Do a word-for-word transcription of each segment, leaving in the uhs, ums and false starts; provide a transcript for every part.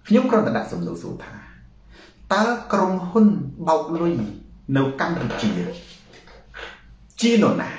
ខ្ញុំគ្រាន់តែដាក់សំណួរសួរថាតើក្រុមហ៊ុនបោកលុយនៅកម្ពុជាជានរណា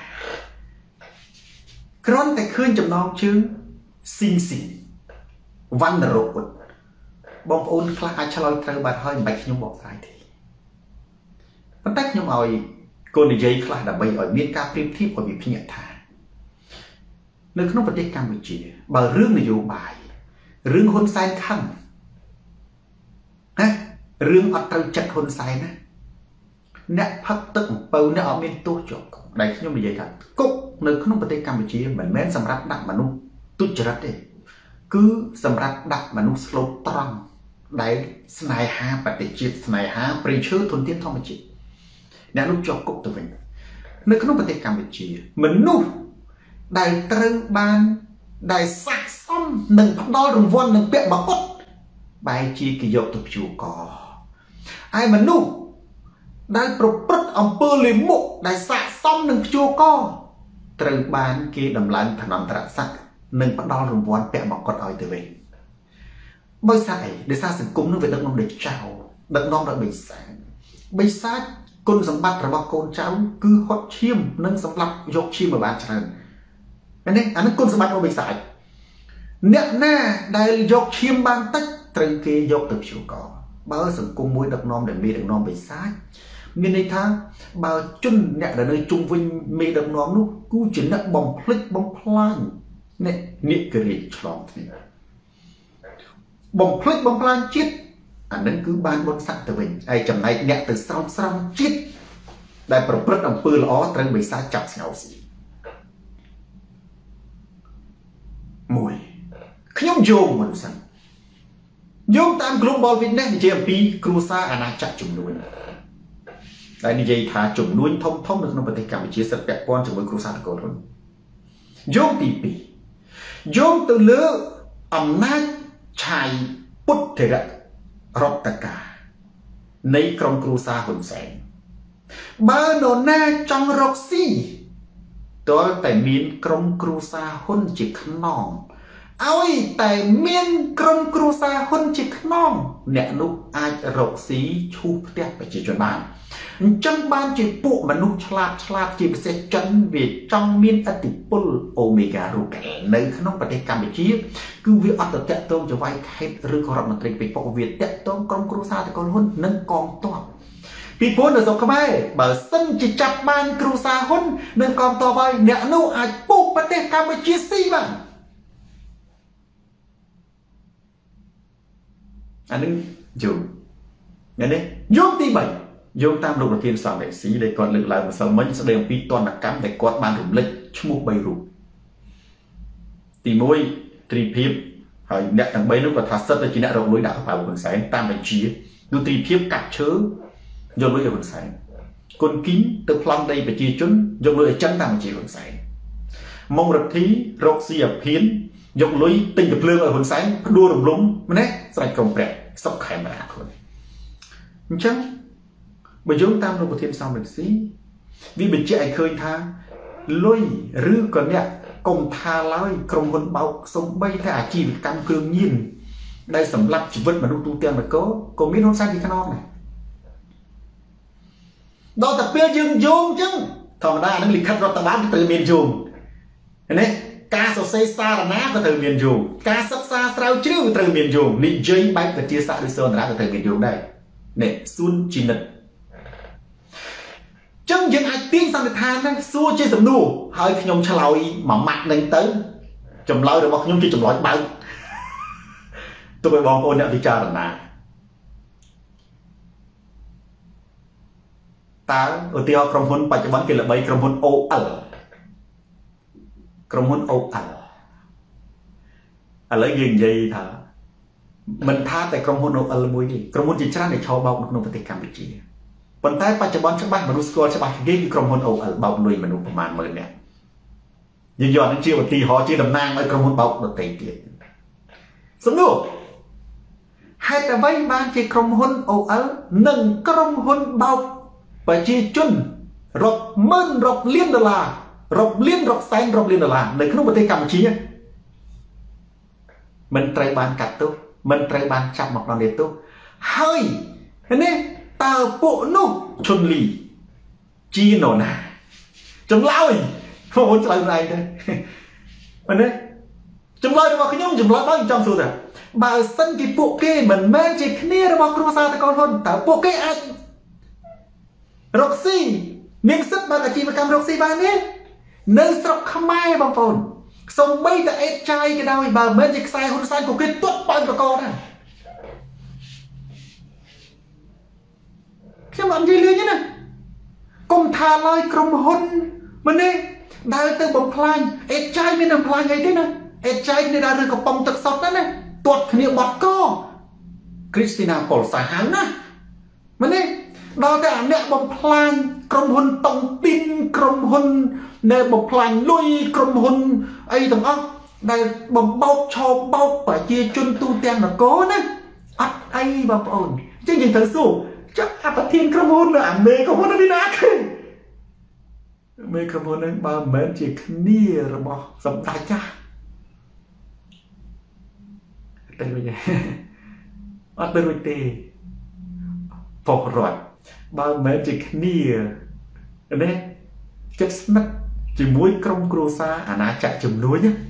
គ្រាន់តែឃើញចំណងជើងស៊ីងស៊ីវណ្ណរោគបងប្អូនខ្លះអាចឆ្លើយត្រូវបានហើយមិនបាច់ខ្ញុំបកស្រាយទេប៉ុន្តែខ្ញុំឲ្យកូននិយាយខ្លះដើម្បីឲ្យមានការប្រៀបធៀបឲ្យវាភ្ញាក់ថានៅក្នុងប្រទេសកម្ពុជាបើរឿងនយោបាយរឿងហ៊ុនសែនខឹងណារឿងអត់ត្រូវចិត្តហ៊ុនសែនណាអ្នកផឹកទឹកអំពៅអ្នកអត់មានទោសជាប់គុកដែលខ្ញុំនិយាយថាគុកនៅក្នុងប្រទេសកម្ពុជាមិនមែនសម្រាប់ដាក់មនុស្សទុច្ចរិតទេគឺសម្រាប់ដាក់មនុស្សស្លូតត្រង់ដែលស្នេហាបតិជាតិស្នេហាព្រៃឈើធនធានធម្មជាតិអ្នកនោះជាប់គុកទៅវិញនៅក្នុងប្រទេសកម្ពុជាមនុស្សដែលត្រូវបានដែលស័ក្តិសមនឹងផ្ដល់រង្វាន់នឹងពាក់មកុដបែរជាគេយកទៅព្យួរកឯមនុស្សដែលប្រព្រឹត្តអំពើលាមកដែលស័ក្តិសមនឹងព្យួរកត្រូវបានគេដំឡើងឋានន្តរស័ក្តិនិងផ្ដល់រង្វាន់ពាក់មកុដឲ្យទៅវិញបើស្អីដោយសារសង្គមនឹងវាដឹកនាំដោយចៅដឹកនាំដោយបិសាចបិសាចគុណសម្បត្តិរបស់កូនចៅគឺហត់ឈាមនិងសម្លាប់យកឈាមមកបានច្រើននេះអានេះគុណសម្បត្តិរបស់បិសាចអ្នកណាដែលយកឈាមបានតិចត្រូវគេយកទៅព្យួរកបើសង្គមមួយដឹកនាំដែលមានដឹកនាំបិសាចមានន័យថាបើជនអ្នកដែលនៅជុំវិញមេដឹកនាំនោះគឺជាអ្នកបំភ្លេចបំផ្លាញអ្នកនិករាជឆ្លងគ្នាបំភ្លេចបំផ្លាញជាតិអានឹងគឺបានបុណ្យស័ក្តិទៅវិញហើយចំណែកអ្នកទៅស្រោបស្រង់ជាតិដែលប្រព្រឹត្តអំពើល្អត្រូវបិសាចចាប់ស្ងោស៊ីមួយខ្ញុំយោងមិនសិនយោងតាម Global Witness និយាយអំពីគ្រួសារអាណាចក្រចំនួនដែលនិយាយថាចំនួនធំធំនៅក្នុងប្រទេសកម្ពុជាសិទ្ធិពាក់ព័ន្ធជាមួយគ្រួសារតកូលហ៊ុនយោងទីពីរយោងទៅលើអំណាចឆាយពុទ្ធិរៈរដ្ឋការនៃក្រុមគ្រួសារហ៊ុនសែនបើនរណាចង់រកស៊ីតើតែមានក្រុមគ្រួសារហ៊ុនជាខ្នងឲ្យតែមានក្រុមគ្រួសារហ៊ុនជាខ្នងអ្នកនោះអាចរកស៊ីឈូសផ្ទះប្រជាជនបានអញ្ចឹងបានជាពួកមនុស្សឆ្លាតឆ្លាតជាពិសេសចិនវាចង់មានឥទ្ធិពលអូមេហ្គារូកែនៅក្នុងប្រទេសកម្ពុជាគឺវាអត់ទៅតាក់ទងចវាយខេត្តឬក៏រដ្ឋមន្ត្រីពេជ្រពុកវាតាក់ទងក្រុមគ្រួសារតកូលហ៊ុននិងកងទ័ពពីព្រោះនៅស្រុកខ្មែរបើសិនជាចាប់បានគ្រួសារហ៊ុននិងកងទ័ពហើយអ្នកនោះអាចពុះប្រទេសកម្ពុជាស៊ីបានអានឹងយោងនេះយោងទីបីយោងតាមលោកប្រធានសំរងស៊ីដែលគាត់លើកឡើងម្សិលមិញស្ដីអំពីទណ្ឌកម្មដែលគាត់បានរំលេចឈ្មោះបីរូបទីមួយត្រីភិបហើយអ្នកទាំងបីនោះគាត់ថាសិតតែជាអ្នករកលុយដាក់កប៉ាល់ហ៊ុនសែនតាមបញ្ជានោះត្រីភិបកាត់ឈើយកលុយឲ្យហ៊ុនសែនគុនគីងទៅប្លង់ដីប្រជាជនយកលុយឲ្យចិនតាមបញ្ជាហ៊ុនសែនម៉ុងរទ្ធីរកស៊ីអាភៀនយកលុយទិញកំភ្លើងឲ្យហ៊ុនសែនផ្ដួលរំលំម្នេះស្រេចក្រុមព្រះសុកខេមរាខ្លួនអញ្ចឹងបើយោងតាមលោកប្រធានសំរងស៊ីវាបញ្ជាក់ឲ្យឃើញថាលុយឬក៏អ្នកកុំថាឡើយក្រុមហ៊ុនបោកសំបីតែអាជីវកម្មគ្រឿងញៀនដែលសម្លាប់ជីវិតមនុស្សទូទាំងនគរក៏មានហ៊ុនសែនជាខ្នងដែរដល់តែពេលយើងយោងអញ្ចឹងធម្មតានឹងលិខិតរដ្ឋបាលត្រូវមានយោងនេះការសរសេរសារណាក៏ត្រូវមានយោងការសិក្សាស្រាវជ្រាវក៏ត្រូវមានយោងនិយាយបែបវិទ្យាសាស្ត្រឬសន្តានក៏ត្រូវមានយោងដែរនេះស៊ុនជីនិតចឹងយើងអាចទាញសន្និដ្ឋានហ្នឹងសួរជាសំណួរហើយខ្ញុំឆ្លើយមួយម៉ាត់ហ្នឹងទៅចម្លើយរបស់ខ្ញុំជាចម្លើយបើកទុកឲ្យបងប្អូនអ្នកពិចារណាតើឧទាហរណ៍ក្រុមហ៊ុនបច្ចុប្បន្នគេល្បីក្រុមហ៊ុន អូ អិល ក្រុមហ៊ុន អូ អិល ឥឡូវយើងនិយាយថាមិនថាតែក្រុមហ៊ុន អូ អិល មួយទេក្រុមហ៊ុនជាច្រើនដែលឈរបោកនៅក្នុងប្រទេសកម្ពុជាប៉ុន្តែបច្ចុប្បន្នច្បាស់មនុស្សស្គាល់ច្បាស់គេគឺក្រុមហ៊ុន អូ អិល បោកលុយមនុស្សប្រមាណម៉ឺននាក់យើងយកនឹងជាឧទាហរណ៍ជាតំណាងឲ្យក្រុមហ៊ុនបោកដទៃទៀតសំណួរហេតុអ្វីបានជាក្រុមហ៊ុន អូ អិល និងក្រុមហ៊ុនបោកប្រជាជនរាប់ម៉ឺនរាប់លានដុល្លាររាប់លានរាប់សែនរាប់លានដុល្លារនៅក្នុងប្រទេសកម្ពុជាមិនត្រូវបានកាត់ទោស mình trời bàn chặt một lần để tu hơi thế nên tao bộ nụ chôn lì chi nổ nà chấm lao rồi không muốn chơi này thôi mình đấy chấm lao mà cái nhóm chấm lao bao trong số rồi bà sân cái bộ kê mình men chỉ kia đó bao nhiêu sao ta con hơn tao bộ kê anh Roxy miếng sức bà cả chi mà cam Roxy bà nhé nơi sọc khmai bằng phồn xong bây giờ ép trai cái đau bà men chỉ sai hôn sai của cái tuốt bao của con này khi mà anh gì liên nhé nè cùng thà lời cầm hôn mình đi đại từ bóng phai ép trai mình làm phai ngay thế này ép trai này đã được bóng thực sọt đó này tuột nhiều bọt co Christina Paul xả hắn á mình đi đó là nè bóng phai cầm hôn tổng tin cầm hôn nè bóng phai lôi cầm hôn ấy thằng ốc đây bóng bóc cho bóc và chia chân tu tiên là có nè ắt ấy bà ổn chứ nhìn thật số chắc áp thiên cầm hôn là mê cầm hôn nó đi nát mê cầm hôn nên bà mến chỉ khnia rồi bỏ dòng đại cha tên bây giờ ở tên bây tê phổ rồi bà mến chỉ khnia đấy chất mất chỉ muối trong cua xa à ná chạy chùm núi nhá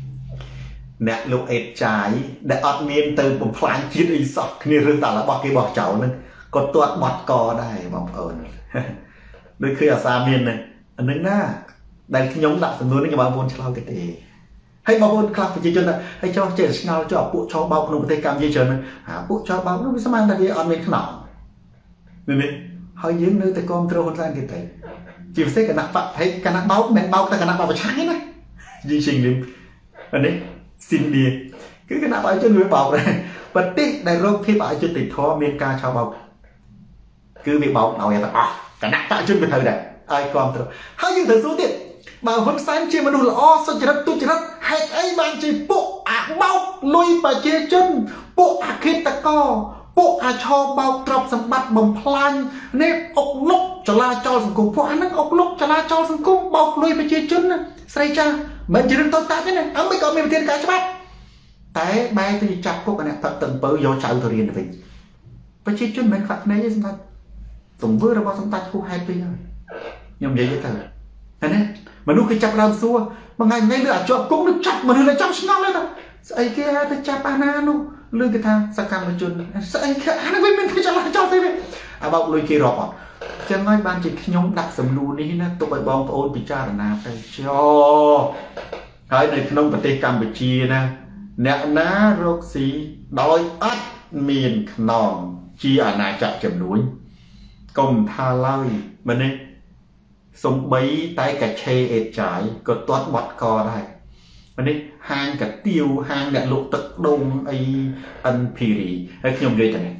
nè lúc ép trái để ọt miên từ một phán chiết y sọc khnia rừng tạo là bỏ cái bỏ cháu nên có tuột bọt cò đây bọc ổn đôi khi ở xa miền này anh đứng na đây cái nhóm đặt tầm núi nó bảo buồn cho lao cái gì hay bảo buồn club phải chơi là hay cho chơi nào cho bộ cho bao nó có thể cầm dây chuyền hả bộ cho bao nó sẽ mang ra cái on miền nọ nên đi hơi dính nơi tay con trâu hôn sang cái này chỉ phải cái nắp bạc thấy cái nắp báo mẹ báo ta cái nắp báo phải trái này duy trình đi anh đấy xin đi cứ cái nắp báo cho người bảo này và tí đại rốt khi bảo cho tịch thó miền ca cho bao cứ bị bóng nào vậy ta cả nát tại chân cái thời này ai còn được hai những thời số tiền mà hôm sáng chia mà đủ là o sao chỉ đất tu chỉ đất hay ấy bạn chỉ bộ à bao lôi bà chia chân bộ à khi ta co bộ à cho bao trọc sầm bát bồng plan nếp ốc lốc cho la cho sừng cung phụ anh ốc lốc cho la cho sừng cung bao lôi bà chia chân say cha mình chỉ đứng tôi ta thế này anh mới có mình tiền cả cho bác tại bay tôi chặt cô cái này thật từng bớ vô chạy tôi riêng được bà chia chân mình phạt này như thế tổng vừa là bao chúng ta khu hai pin rồi nhưng vậy vậy thôi này mà lúc khi chặt làm xua mà ngày ngay nữa cho cũng được chặt mà được chặt ngon lên rồi ấy kia tôi chặt banana lươn cái thang sa cam lên chun ấy kia anh với mình phải chặt lại cho thế này à bao lươn kia rồi chẳng nói ban chỉ nhóm đặt sầm lù đi nè tụi bay bom ôn bị cha là nào phải cho cái này nông bát tê Campuchia nè nè ná Roxy đói ắt miền nòng chi ở này chặt chầm núi công tha lai mà nè sống bấy tay cả chê ệt trái có toát bọt co đây mà nè hang cả tiêu hang đại lộ tật đông ấy ăn piri hay khi nhom gây này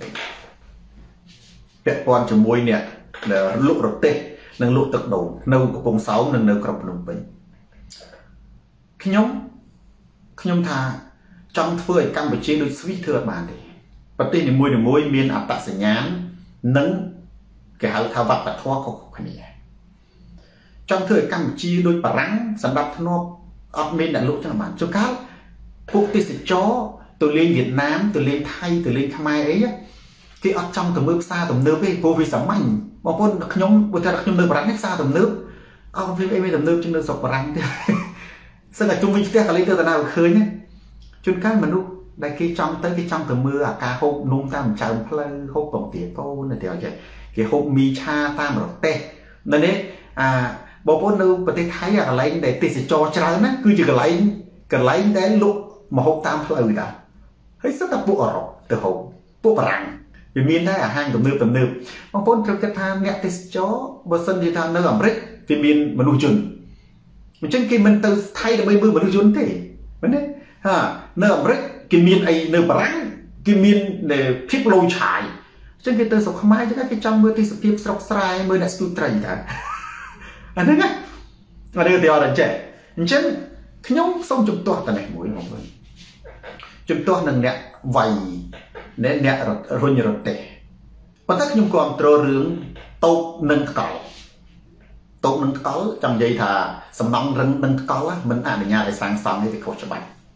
đẹp quan cho môi nè là lộ rực tê nâng lộ tật đông nâu của bông sáu nâng nâu cọp nông bình khi nhóm khi nhóm thà trong phơi Campuchia đôi suy thừa bản thì và tên thì môi là môi miền áp tạ sẽ nhán nâng cái hậu thao vật và thoa của cái này trong thời Campuchia đôi bà rắn sản đập nó ấp bên đại lộ cho bạn cho các quốc tế sẽ cho từ lên Việt Nam từ lên Thái từ lên Khmer ấy cái ở trong tầm nước xa tầm nước ấy vô vì sống mạnh mà con nhóm vừa theo nhóm nước bà rắn xa tầm nước ông vì em tầm nước trên nước sọc bà rắn sao là chung với cái lấy từ nào khơi nhé chúng các mà lúc đây khi trong tới cái trong tầm mưa à ca hộp nung ta một chào plei hộp bổng tiền cô là theo vậy cái hộp mi cha ta mà tê nên đấy à bộ bốn đâu và thấy thấy à lấy để tiền sẽ cho trái nó cứ chỉ cần lấy cần lấy đến lúc mà hộp tam plei đã hết sức là bộ ở từ hộp bộ bằng vì miền đây à hang tầm nước tầm nước mà bốn trong cái tham nhẹ tiền chó bờ sân thì tham nơi ẩm rít vì miền mà nuôi chun mình chân kia mình từ thay được mấy bữa mà nuôi chun thế vấn đấy ha nơi ẩm rít cái miền ấy nơi bằng cái miền để phép lôi chạy trên cái từ sọc khăm ai cho cái trong mưa thì sự tiếp sọc sài mưa đã sụt trầy cả anh thấy nhá và đây thì họ là trẻ trên cái nhóm xong chúng tôi tại này mũi mọi người chúng tôi nâng nẹt vầy nẹt nẹt rồi rồi nhiều rồi tệ và tất nhóm còn trơ rướng tốt nâng cẩu tốt nâng cẩu trong giây thà sầm nong rừng nâng cẩu á mình ăn ở nhà để sáng sáng thì khổ cho bạn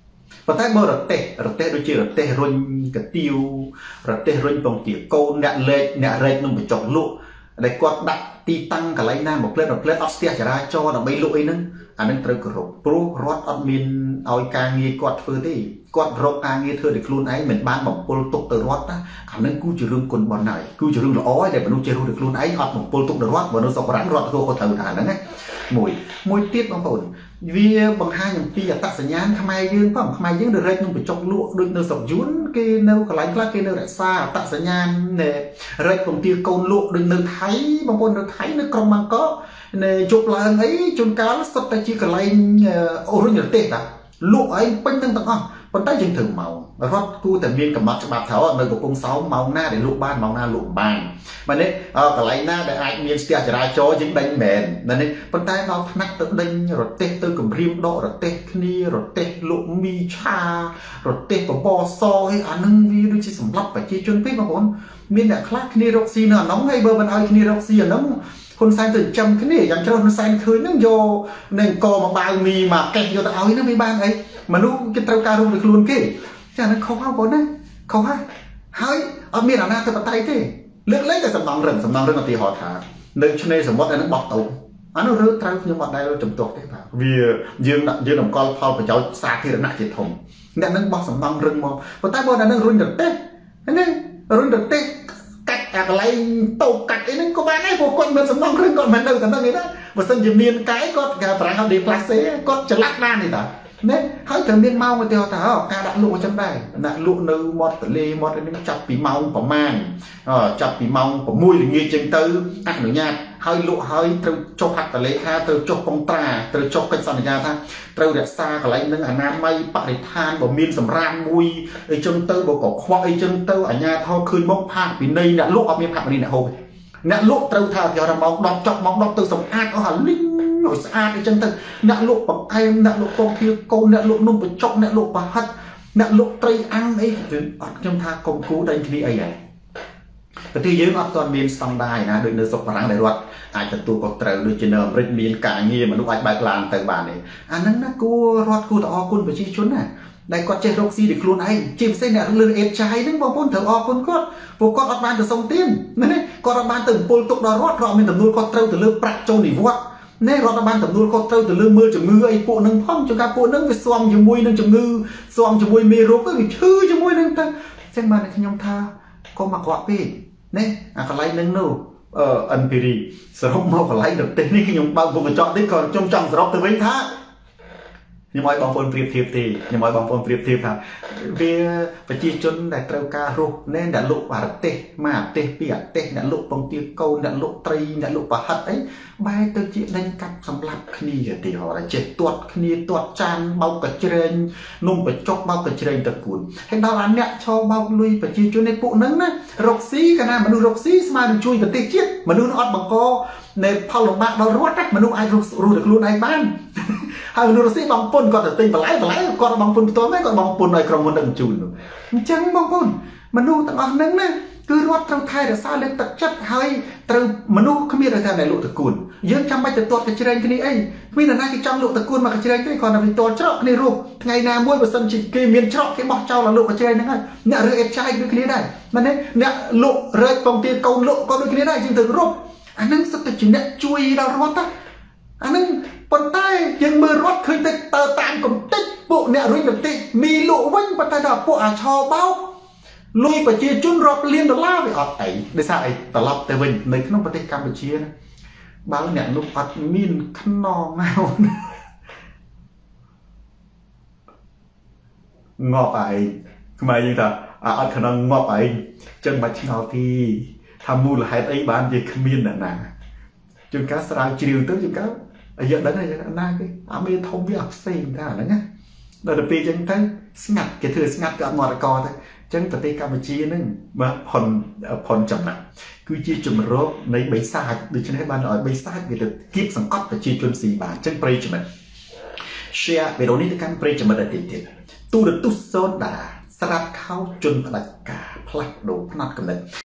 ប៉ុន្តែបើរទេះរទេះដូចជារទេះរុញកាទៀវរទេះរុញបងទាកូនអ្នកលេខអ្នករែកនឹងបញ្ចុកលក់ដែលគាត់ដាក់ទីតាំងកន្លែងណាមកផ្លេតមកផ្លេតអត់ស្ទះចរាចរណ៍ដើម្បីលក់អីហ្នឹងអានឹងត្រូវគោរពព្រោះរដ្ឋអត់មានឲ្យការងារគាត់ធ្វើទេគាត់រកការងារធ្វើដោយខ្លួនឯងមិនបានបំពុលទុកទៅរដ្ឋណាអានឹងគឺជារឿងគុណបនហើយគឺជារឿងល្អហើយដែលមនុស្សចេះរស់ដោយខ្លួនឯងអត់បំពុលទុកទៅរដ្ឋមនុស្សសុខរាំងរដ្ឋធ្វើគាត់ត្រូវថាហ្នឹងណាមួយមួយទៀតបងប្អូនវាបង្ហាញអំពីអត្តសញ្ញាណខ្មែរយើងផងខ្មែរយើងនៅរែកនឹងបញ្ចុកលក់ដូចនៅស្រុកយួនគេនៅកន្លែងខ្លះគេនៅរក្សាអត្តសញ្ញាណរែកពងទាកូនលក់ដូចនៅថៃបងប្អូននៅថៃនៅក្រុងបាងកកនៅជប់ឡើងអីជួនកាលសុទ្ធតែជាកន្លែងអូរុញរទេសតាលក់អីពេញទាំងទាំងអស់ប៉ុន្តែយើងត្រូវម៉ោងរដ្ឋគួរតែមានកំណត់ច្បាប់ថានៅកំពង់សោមម៉ោងណាដែលលក់បានម៉ោងណាលក់បានបាទនេះកន្លែងណាដែលអាចមានស្ទះចរាចរណ៍យើងដេញមែននេះប៉ុន្តែដល់ថ្នាក់ទៅដេញរទេសទៅគម្រាមដករទេសគ្នារទេសលក់មីឆារទេសបបសហើយអានឹងវាដូចជាសម្រាប់ប្រជាជនពេកបងប្អូនមានអ្នកខ្លះគ្នារកស៊ីនៅអានោះហើយបើមិនឲ្យគ្នារកស៊ីអានោះហ៊ុនសែនទៅចាំគ្នាយ៉ាងច្រើនហ៊ុនសែនឃើញហ្នឹងយកនឹងកមកបាវមីមកកេះយកទៅឲ្យហ្នឹងវាបានអីមនុស្សគេត្រូវការរស់ដោយខ្លួនគេចាហ្នឹងខុសហើយបងណាខុសហើយហើយអត់មានអាណាទៅបតៃទេលើកលែងតែសំណងរឹងសំណងរឹងឧទាហរណ៍ថានៅឆ្នេរសមុទ្រអាហ្នឹងបោះទៅអានោះរើត្រូវខ្ញុំអត់ដែលចំទាស់ទេបាទវាយើងយើងតម្កល់ផលប្រយោជន៍សាធារណៈជាធំអ្នកហ្នឹងបោះសំណងរឹងមកប៉ុន្តែបើអាហ្នឹងរុញរទេសហ្នឹងរុញរទេសកាត់អាកន្លែងតោកាត់អីហ្នឹងក៏បានដែរព្រោះគាត់មានសំណងរឹងគាត់មិននៅតែហ្នឹងទេណាបើសិនជាមានកាយគាត់គេប្រាំងអត់ឌីផ្លាសេគាត់ច្រឡាក់បានទេតានេះហើយត្រូវមានម៉ោងឧទាហរណ៍ថាការដាក់លក់អញ្ចឹងដែរដាក់លក់នៅមាត់ទន្លេមាត់អីហ្នឹងចាប់ពីម៉ោងប្រមាណចាប់ពីម៉ោង6ល្ងាចចឹងទៅអនុញ្ញាតហើយលក់ហើយត្រូវចុះហត្ថលេខាត្រូវចុះកុងត្រាត្រូវចុះកិច្ចសន្យាថាត្រូវរក្សាកន្លែងហ្នឹងអនាម័យបរិស្ថានបើមានសម្រាមមួយអីចឹងទៅបើក៏ខ្វក់អីចឹងទៅអាជ្ញាធរឃើញមកផាកពិន័យអ្នកលក់អត់មានផាកពិន័យអ្នកហូបទេអ្នកលក់ត្រូវថាគេថាម៉ោងដប់ចប់ម៉ោងដប់ទៅសម្អាតអស់អាលីងឲ្យស្អាតអីចឹងទៅអ្នកលក់បង្អែមអ្នកលក់ពងទាកូនអ្នកលក់នំបញ្ចុកអ្នកលក់ប្រហិតអ្នកលក់ត្រីអាំងអីអត់ខ្ញុំថាកុំគូដេញគ្នាអីហ៎ប្រទេសយើងអត់ទាន់មានស្តង់ដារណាដូចនៅស្រុកបារាំងដែលរដ្ឋអាចទទួលខុសត្រូវដូចជានៅអាមេរិកមានការងារមនុស្សអាចបើកឡានទៅបានទេអាហ្នឹងណាគួររដ្ឋគួរតែអរគុណប្រជាជនណាដែលគាត់ចេះរកស៊ីដោយខ្លួនឯងជាពិសេសអ្នកលឿនអេតចាយហ្នឹងបងប្អូនត្រូវអរគុណគាត់ព្រោះគាត់អត់បានទៅសុំទានណាគាត់អត់បានទៅពលទុកដល់រដ្ឋរដ្ឋមានទំនួលខុសត្រូវទៅលើប្រាក់ចូលនិវត្តន៍ណែរដ្ឋបានទំនួលខុសត្រូវទៅលើមើលជំងឺអីពួកហ្នឹងផងជួនកាលពួកហ្នឹងវាស៊ាំជាមួយនឹងជំងឺស៊ាំជាមួយមេរោគទៅវាឈឺជាមួយនឹងទៅអញ្ចឹងបានខ្ញុំថាកុំអាក្រក់ពេកណែអាកន្លែងហ្នឹងនោះអឺអិនពីរីសរុបមកកន្លែងប្រទេសនេះខ្ញុំបើកពុកកញ្ចក់នេះក៏ខ្ញុំចង់សរុបទៅវិញថាខ្ញុំឲ្យបងប្អូនប្រៀបធៀបទេខ្ញុំឲ្យបងប្អូនប្រៀបធៀបថាវាប្រជាជនដែលត្រូវការរស់ណែអ្នកលក់អារទេសមកអាទេសពីអាទេសអ្នកលក់ពងទាកូនអ្នកលក់ត្រីអ្នកលក់ប្រហិតអីបែរទៅជាដេញកាប់សម្លាប់គ្នាទីហោតែចេះទាត់គ្នាទាត់ចានបោកកញ្ច្រែងនំបញ្ចុកបោកកញ្ច្រែងតកួនហើយដល់អាអ្នកឈរបោកលុយប្រជាជននៃពួកហ្នឹងណារកស៊ីកាលណាមនុស្សរកស៊ីស្មើនឹងជួយប្រទេសជាតិមនុស្សអត់បង្កនៃផលលំបាកដល់រដ្ឋណាមនុស្សអាចរស់រស់តែខ្លួនឯងបានហើយមនុស្សរស់ស៊ីបងពុនគាត់ទៅទិញបន្លែបន្លែគាត់បងពុនផ្ទាល់ហ្នឹងគាត់បងពុនឲ្យក្រុមហ៊ុននឹងជូនអញ្ចឹងបងប្អូនមនុស្សទាំងអស់ហ្នឹងណាគឺរដ្ឋត្រូវថែរក្សាលើកទឹកចិត្តហើយត្រូវមនុស្សគ្មានឲ្យថាតែលក់តកួនយើងចាំបាច់ទៅទាត់កញ្ច្រែងគ្នាអីគ្មាននរណាគេចង់លក់តកួនមកកញ្ច្រែងទេគាត់តែវាទាត់ច្រកគ្នារស់ថ្ងៃណាមួយបើសិនជាគេមានច្រកគេបោះចោលឲ្យលក់កញ្ច្រែងហ្នឹងហើយអ្នករើអេតចាយដូចគ្នាដែរមែនទេអ្នកលក់រើពងទាកូនលក់ក៏ដូចគ្នាដែរយើងទៅរົບអាហ្នឹងសុទ្ធតែជាអ្នកជួយដល់រដ្ឋណាអាហ្នឹងប៉ុន្តែយើងមើលរដ្ឋឃើញតែតើតាមកំតិចពួកអ្នករុញរទេសមីលក់វិញប៉ុន្តែដល់ពួកអាឆោបោកលុយប្រជាជនរាប់លានដុល្លារវាអត់អីដោយសារអីត្រឡប់ទៅវិញនៅក្នុងប្រទេសកម្ពុជាណាបើអ្នកនោះអត់មានខ្នងមកងប់ឯងខ្មែរយើងថាអត់ខ្នងងប់ឯងចឹងមិនឆ្ងល់ទីថាមូលហេតុអីបានជាគ្មានអ្នកណាជួនកាលស្រាវជ្រាវទៅជួនកាលអាយុដឹងហើយណាគេអាមេធំវាអត់ផ្សេងថាហ្នឹងណាដល់ទៅពេលចឹងទៅស្ងាត់គេធ្វើស្ងាត់ក៏អត់មករកទៅចឹងប្រទេសកម្ពុជាហ្នឹងបាទផុនផុនចំណាក់គឺជាជំរកនៃបិសាចដូច្នេះបានឲ្យបិសាចវាទៅគៀបសង្កត់ប្រជាជនស៊ីបានចឹងប្រិយមិត្ត share វីដេអូនេះទៅកាន់ប្រិយមិត្តទៀតទៀតទូរទស្សន៍សូនតាស្រាប់ខោជន់ផ្ដាច់ការផ្លាស់ប្ដូរផ្នត់កំណត់